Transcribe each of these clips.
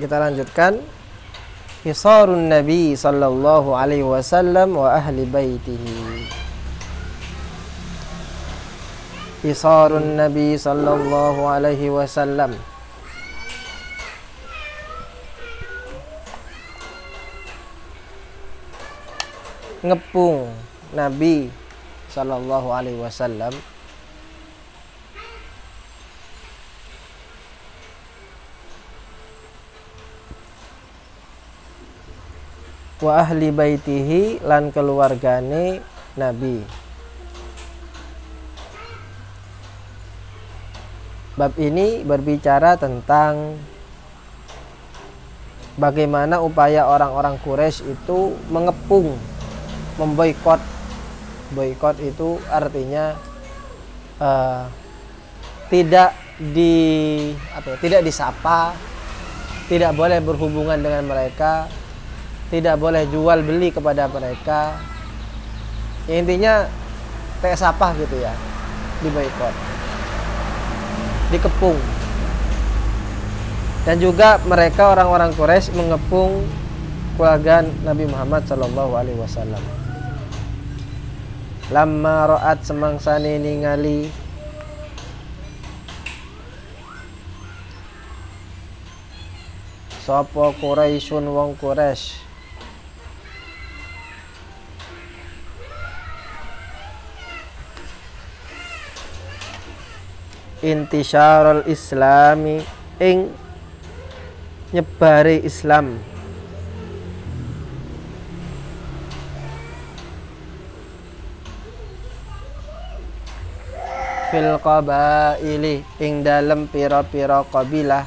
Kita lanjutkan. Hisarun Nabi sallallahu alaihi wasallam wa ahli baitihi. Hisarun Nabi sallallahu alaihi wasallam. Ngepung Nabi sallallahu alaihi wasallam wa ahli baitihi lan keluargane Nabi. Bab ini berbicara tentang bagaimana upaya orang-orang Quraisy itu mengepung, memboikot. Boikot itu artinya tidak disapa, tidak boleh berhubungan dengan mereka, tidak boleh jual beli kepada mereka. Ya, intinya teh sapah gitu ya, diboikot, dikepung. Dan juga mereka orang-orang Quraisy mengepung keluarga Nabi Muhammad sallallahu alaihi wasallam. Lamma ra'at semangsane ningali sapa Quraisyun wong Quraisy intisyarul islami ing nyebari Islam fil qabaili ing dalem pira-pira kabilah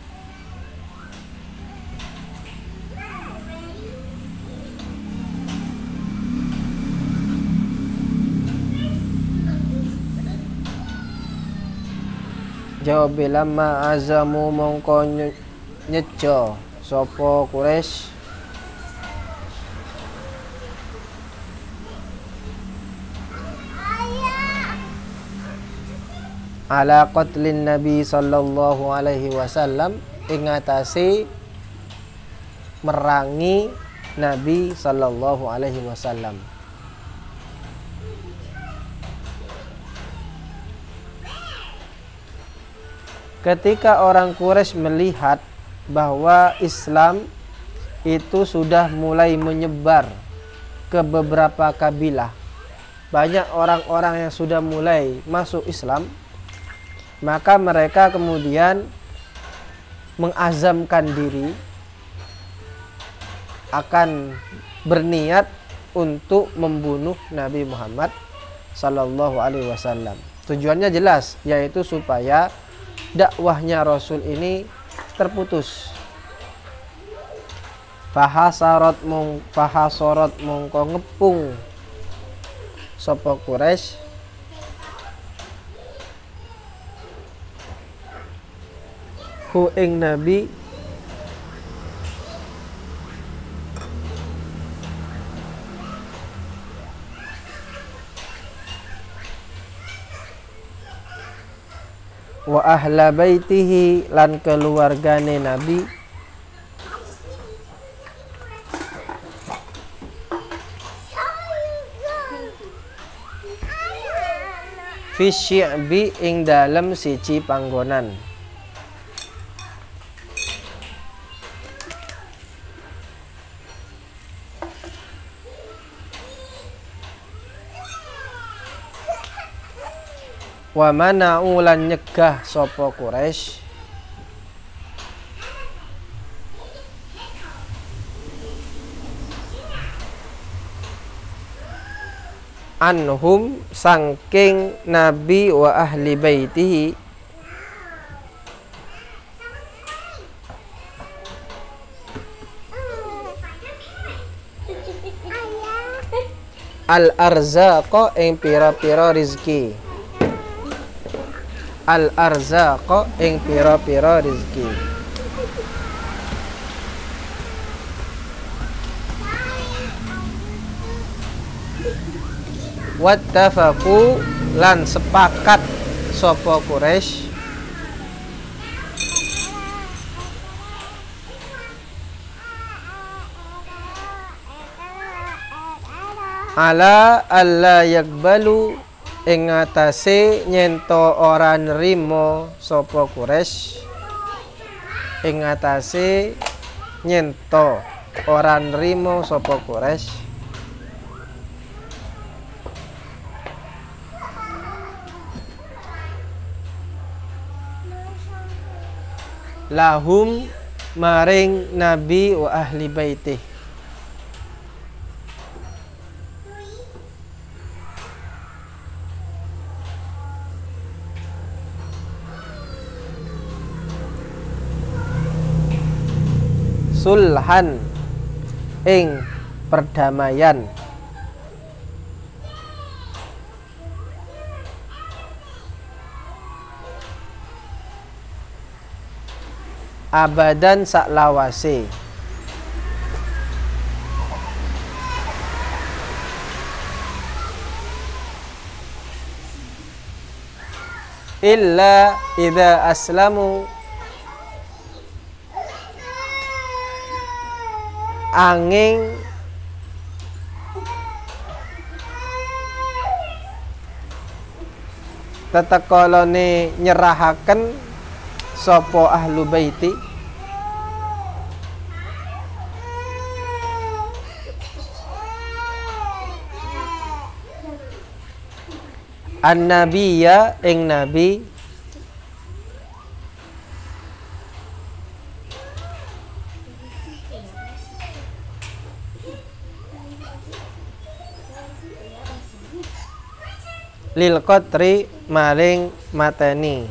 jawab lamma azamu mongko nyejo sapa Quraisy ala qatlin Nabi sallallahu alaihi wasallam ing atase merangi Nabi sallallahu alaihi wasallam. Ketika orang Quraisy melihat bahwa Islam itu sudah mulai menyebar ke beberapa kabilah, banyak orang-orang yang sudah mulai masuk Islam, maka mereka kemudian mengazamkan diri akan berniat untuk membunuh Nabi Muhammad sallallahu alaihi wasallam. Tujuannya jelas, yaitu supaya dakwahnya Rasul ini terputus. Fahasarat mongko ngepung sapa Quraisy hu ing Nabi wa ahla baitihi lan keluargane Nabi fi syi'bi ing dalem siji panggonan wa mana'u lan nyegah sapa Quraisy anhum sangking Nabi wa ahli baitihi al arzaqa ing pira-pira rizki, al arzaqa ing pira-pira rizki. Wattafaqu lan sepakat sapa Quraisy ala alla yakbalu ing atase nyento ora nerimo sapa Quraisy, ing atase nyento ora nerimo sapa Quraisy lahum maring nabi wa ahli baitih, sulhan ing perdamaian, abadan saklawase, illa idza aslamu angin tetekolone nyerahaken sapa ahlu baiti an-nabiyya ing nabi lil qatri maring mateni,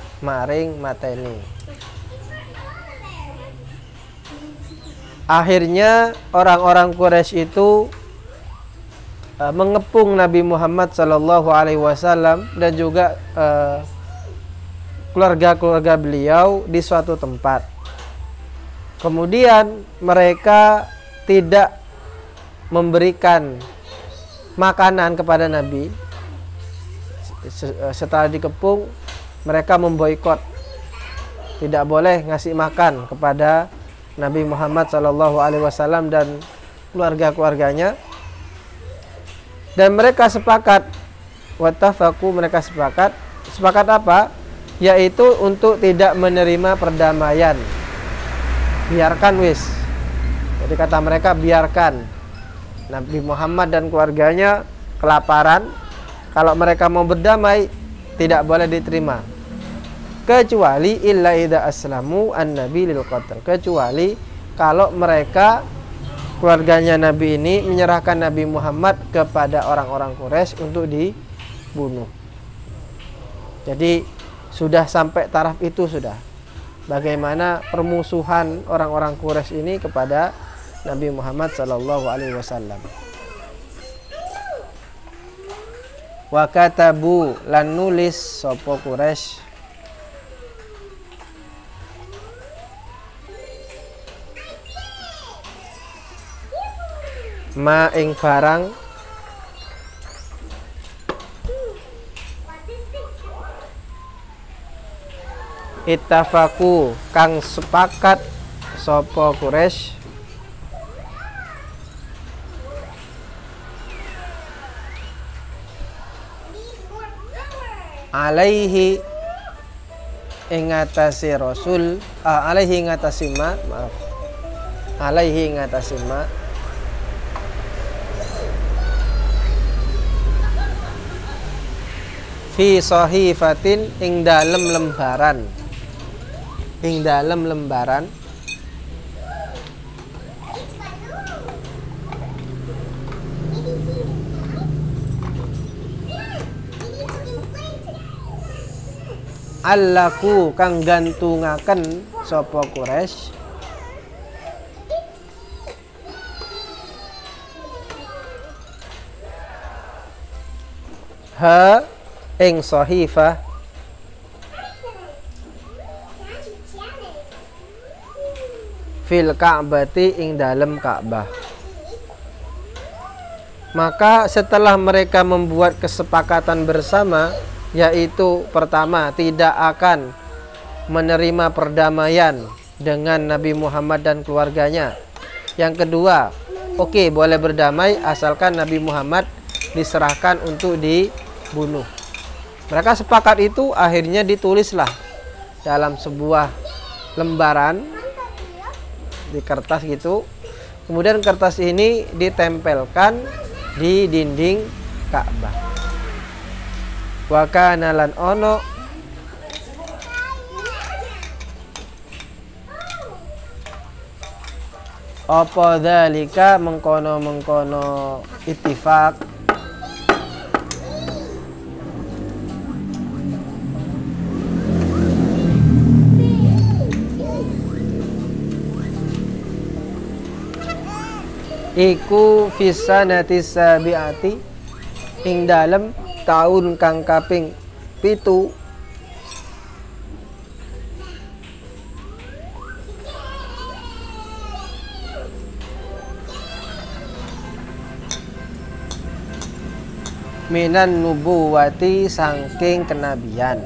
akhirnya orang-orang Quraisy itu mengepung Nabi Muhammad Sallallahu Alaihi Wasallam dan juga keluarga-keluarga beliau di suatu tempat. Kemudian mereka tidak memberikan makanan kepada Nabi. Setelah dikepung, mereka memboikot, tidak boleh ngasih makan kepada Nabi Muhammad Sallallahu Alaihi Wasallam dan keluarga-keluarganya. Dan mereka sepakat, wattafaku, mereka sepakat apa? Yaitu untuk tidak menerima perdamaian. Biarkan wis. Jadi kata mereka, biarkan Nabi Muhammad dan keluarganya kelaparan. Kalau mereka mau berdamai, tidak boleh diterima. Kecuali illa idza aslamu an-nabi lil qatl. Kecuali kalau mereka, keluarganya Nabi ini, menyerahkan Nabi Muhammad kepada orang-orang Quraisy untuk dibunuh. Jadi sudah sampai taraf itu sudah. Bagaimana permusuhan orang-orang Quraisy ini kepada Nabi Muhammad sallallahu alaihi wasallam. Wa katabu lan nulis sapa Quraisy ma ing barang ittafaku kang sepakat sapa Quraisy alaihi ing atase Rasul, alaihi ing atase ma, maaf. Alaihi ing atase ma fi sahifatin ing dalem lembaran. Ing dalem lembaran allaku kang gantungaken sapa Quraisy ha ing sahifah fil Ka'bati ing dalem Ka'bah. Maka setelah mereka membuat kesepakatan bersama, yaitu pertama, tidak akan menerima perdamaian dengan Nabi Muhammad dan keluarganya. Yang kedua, oke, boleh berdamai asalkan Nabi Muhammad diserahkan untuk dibunuh. Mereka sepakat itu, akhirnya ditulislah dalam sebuah lembaran di kertas gitu. Kemudian kertas ini ditempelkan di dinding Ka'bah. Wa kana lan ono apa dzalika mengkono-mengkono ittifaq iku fisanati sabiati ing dalem tahun kang kaping 7 minan nubuwati saking kenabian.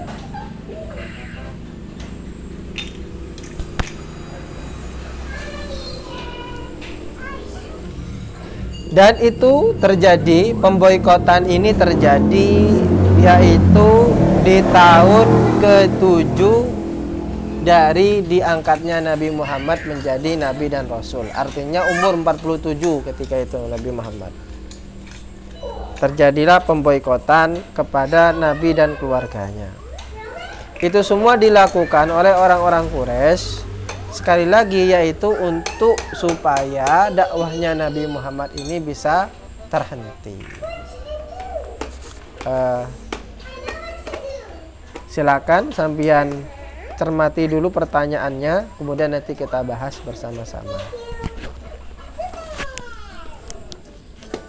Dan itu terjadi, pemboikotan ini terjadi yaitu di tahun ke-7 dari diangkatnya Nabi Muhammad menjadi Nabi dan Rasul. Artinya umur 47 ketika itu Nabi Muhammad. Terjadilah pemboikotan kepada Nabi dan keluarganya. Itu semua dilakukan oleh orang-orang Quraisy, sekali lagi yaitu untuk supaya dakwahnya Nabi Muhammad ini bisa terhenti. Silakan sampean cermati dulu pertanyaannya, kemudian nanti kita bahas bersama-sama.